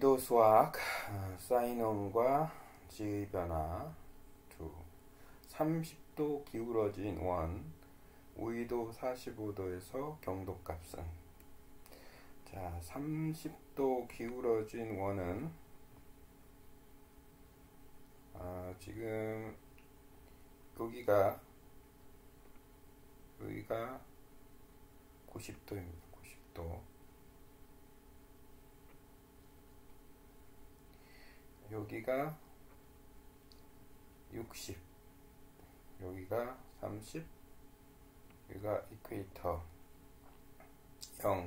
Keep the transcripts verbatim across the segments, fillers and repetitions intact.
우이도 수학 사인원과 지의 변화 이. 삼십 도 기울어진 원 우이도 사십오 도에서 경도값은. 자, 삼십 도 기울어진 원은 아, 지금 여기가 여기가 구십 도입니다. 구십 도. 여기가 육십, 여기가 삼십, 여기가 이퀘이터 영.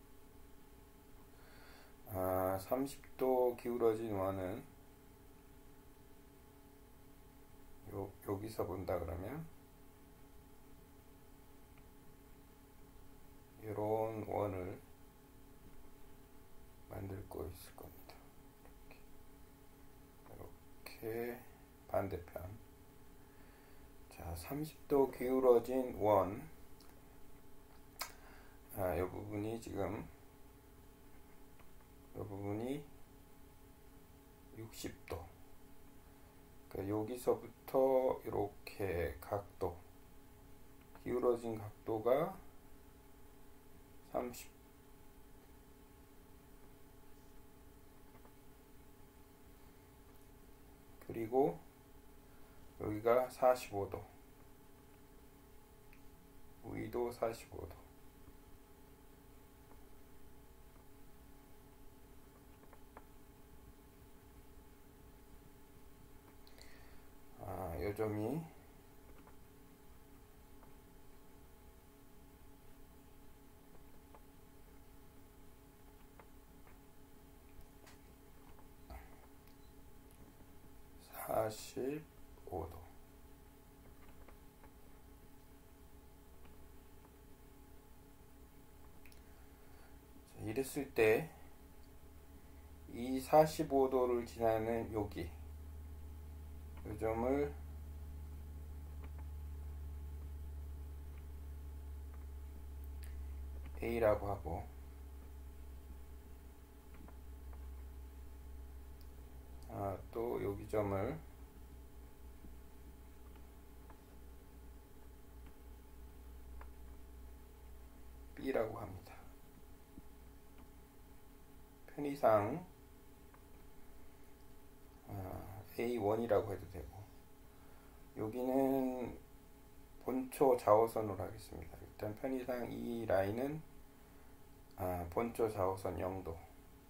아, 삼십 도 기울어진 원은 요, 여기서 본다 그러면 이런 원을 만들 거 있을 겁니다. 이렇게 반대편. 자, 삼십 도 기울어진 원. 아, 이 부분이 지금 이 부분이 육십 도. 그러니까 여기서부터 이렇게 각도, 기울어진 각도가 삼십. 그리고 여기가 사십오 도. 우이도 사십오 도. 아, 요 점이 사십오 도. 자, 이랬을 때 이 사십오 도를 지나는 여기 이 점을 A라고 하고, 아, 또 여기 점을 B라고 합니다. 편의상 아, 에이 원이라고 해도 되고, 여기는 본초 좌호선으로 하겠습니다. 일단 편의상 이 라인은 아, 본초 좌호선 영 도.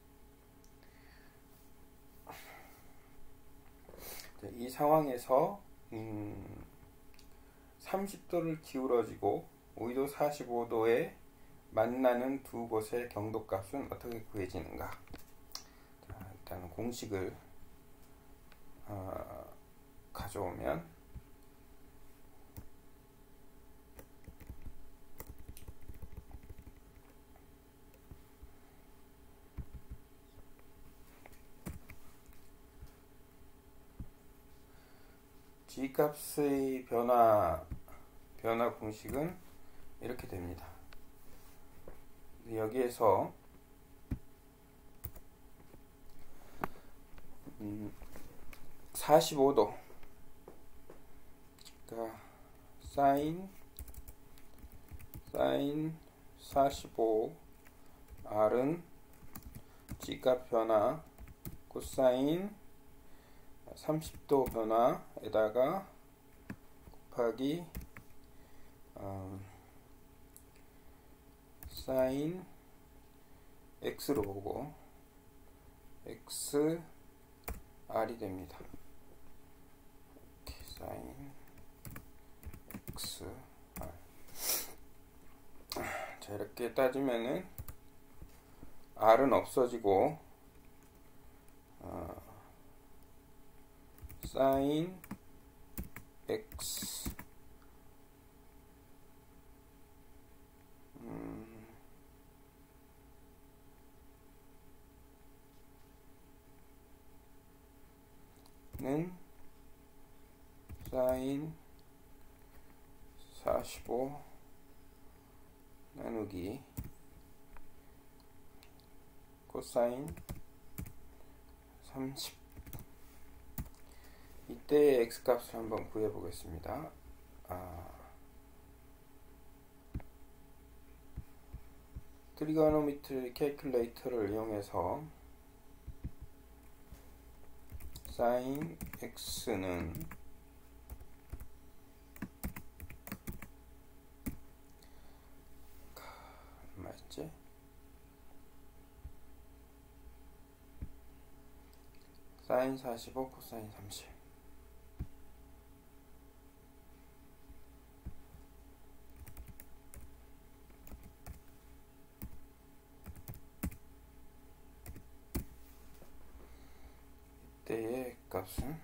이 상황에서 음, 삼십 도를 기울어지고 우이도 사십오 도에 만나는 두 곳의 경도값은 어떻게 구해지는가? 자, 일단 공식을 어, 가져오면 G값의 변화 변화 공식은 이렇게 됩니다. 여기에서 음, 사십오 도, 그러니까 사인 사인 사십오 R은 G값 변화 코사인 삼십 도 변화에다가 곱하기 음, 사인 X로 보고 X R이 됩니다. 이렇게 사인 X R. 자, 이렇게 따지면은 R은 없어지고 어, 사인 X 음, 는 사인 사십오 나누기 코사인 삼십. 이때의 x값을 한번 구해 보겠습니다. 아, 트리고노미트리 캘큘레이터를 이용해서 sin x는 얼마였지? sin 사십오, 코사인 삼십. 이때의 값은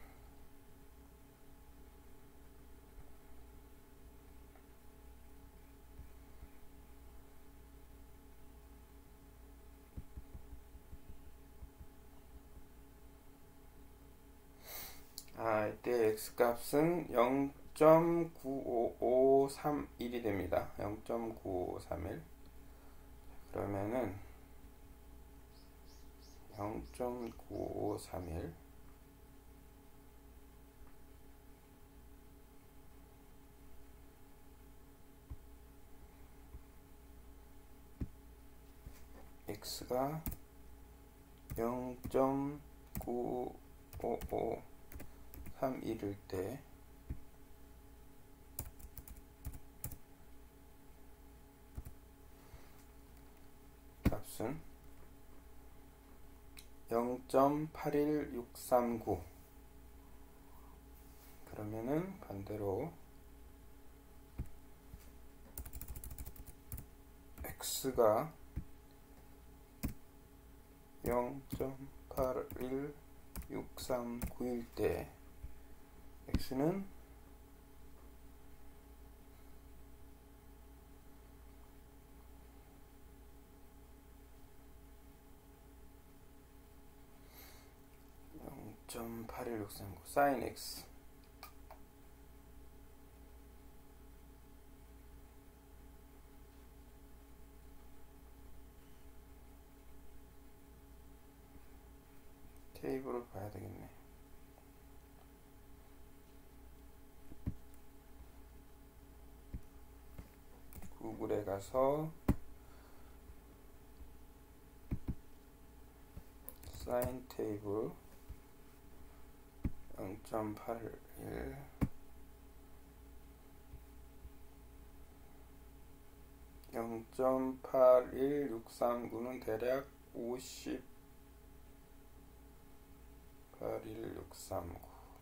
아, 이때 x값은 영 점 구오오삼일이 됩니다. 영 점 구오오삼일. 그러면은 영 점 구오오삼일 x가 영 점 구오오삼일일 때 값은 영 점 팔일육삼구. 그러면은 반대로 x가 영 점 팔일육삼구일 때 x는 영 점 팔일육삼구 sin x 테이블을 봐야 되겠네. 구글에 가서 사인 테이블 영 점 팔일 영 점 팔일육삼구는 대략 오십 팔일육삼구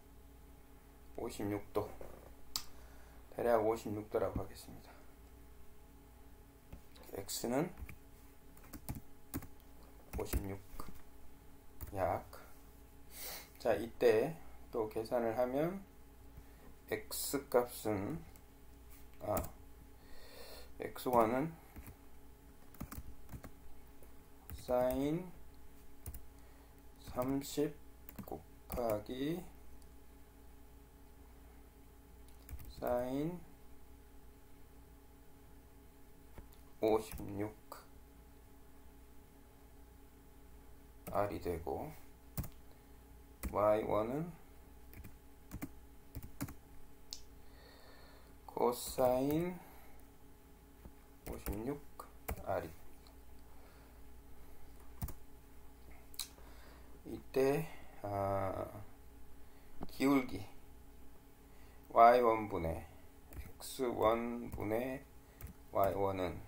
오십육 도, 대략 오십육 도라고 하겠습니다. x는 오십육 약. 자, 이때 또 계산을 하면 x 값은 아 엑스원은 sin 삼십 곱하기 sin 오십육 r이 되고 와이원은 코사인 오십육 r이. 이때 아, 기울기 와이원분의 엑스원분의 와이원은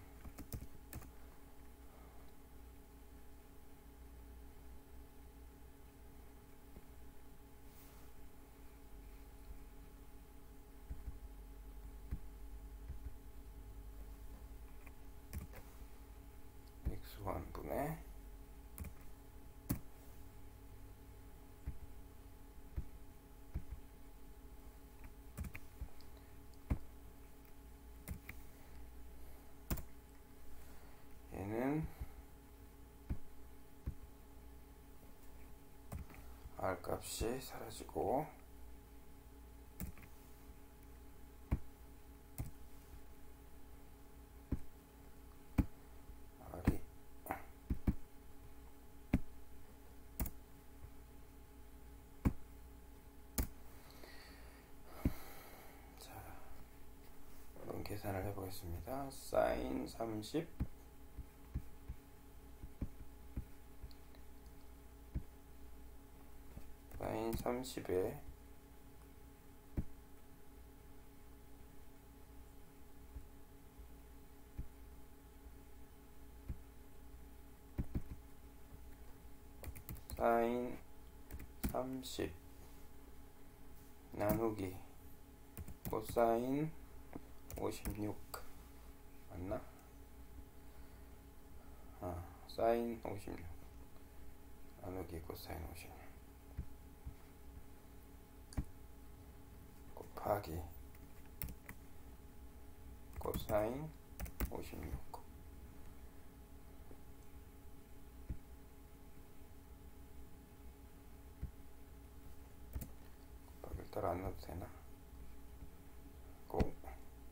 엑스원분의 얘는 r 값이 사라지고 r이 해보겠습니다. 사인 삼십 사인 삼십에 사인 삼십 나누기 코사인 오십육 맞나? 아, 사인 오십육 나누기 코사인 오십육 곱하기 코사인 오십육 곱하기를 따로 안 넣어도 되나? 고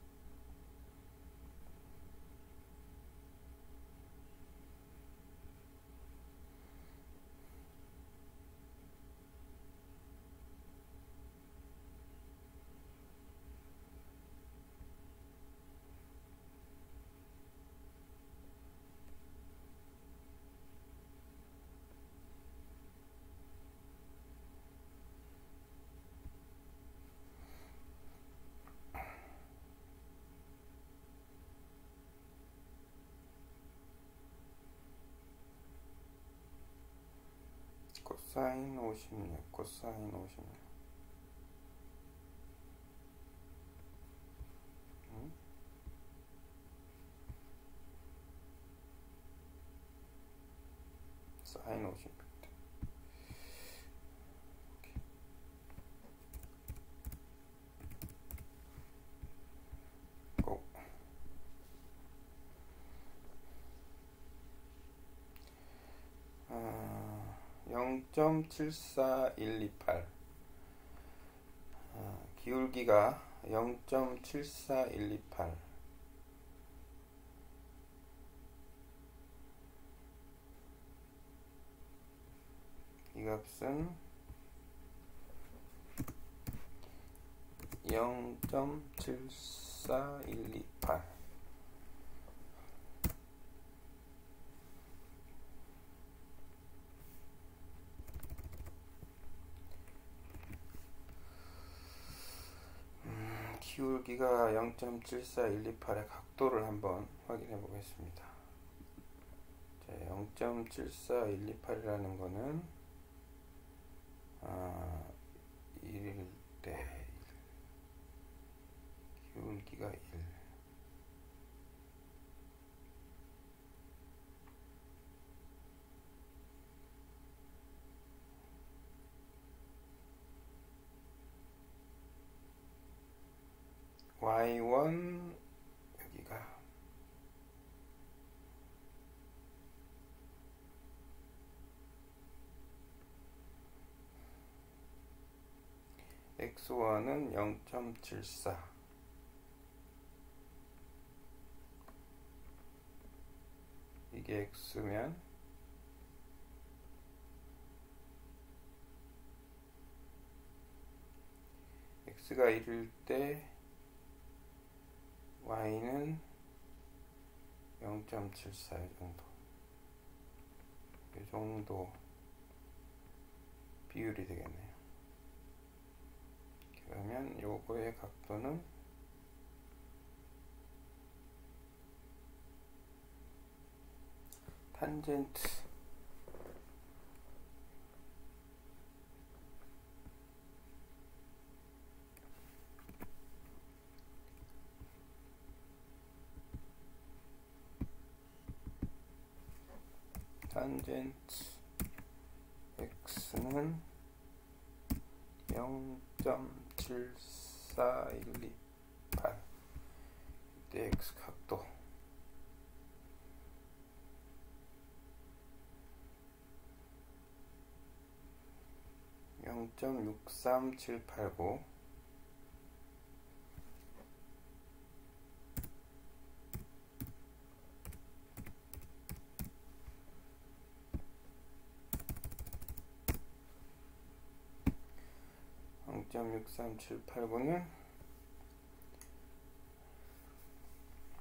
코사인 오십육 코사인 오십육 응? 사인 오십육 고 아, 영 점 칠사일이팔 아, 기울기가 영 점 칠사일이팔 이 값은 영 점 칠사일이팔 음, 기울기가 영 점 칠사일이팔의 각도를 한번 확인해 보겠습니다. 영 점 칠사일이팔이라는 거는 아, 일일 때 기울기가 일 와이 원 여기가 엑스 원은 영 점 칠사 이게 x면 x가 일일 때 y는 영 점 칠사 이 정도 이 정도 비율이 되겠네요. 그러면 요거의 각도는 탄젠트 탄젠트 x는 영 점 칠사일이팔 이때 x 각도 영 점 육삼칠팔구 영 점 육삼칠팔구는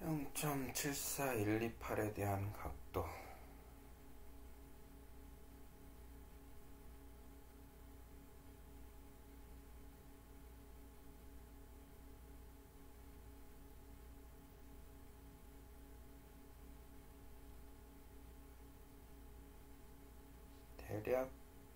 영 점 칠사일이팔에 대한 각도 대략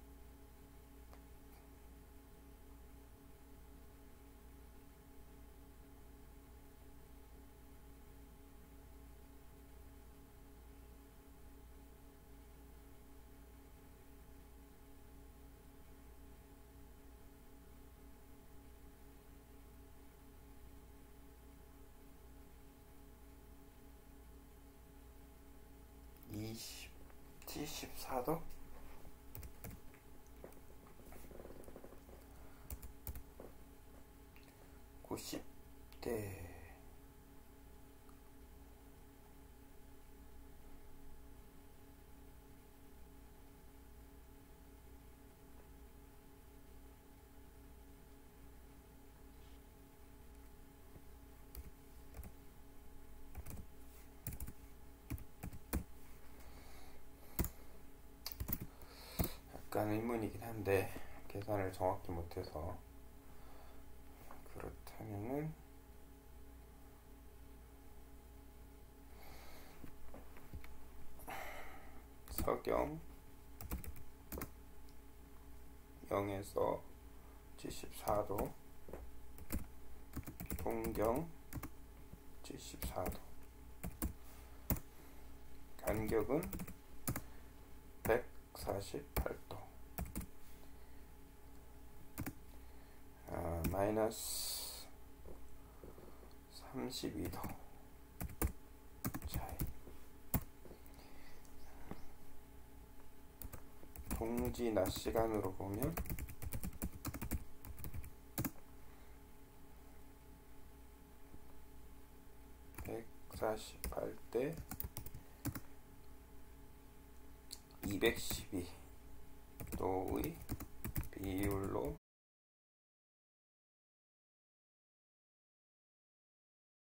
이십, 칠십사 도? 구십 대 약간 의문이긴 한데 계산을 정확히 못해서. 그렇다면은 서경 영에서 칠십사 도, 동경 칠십사 도, 간격은 백사십팔 도, 아, 마이너스 삼십이 도 차이. 동지 낮 시간으로 보면 백사십팔 대 이백십이 도의 비율로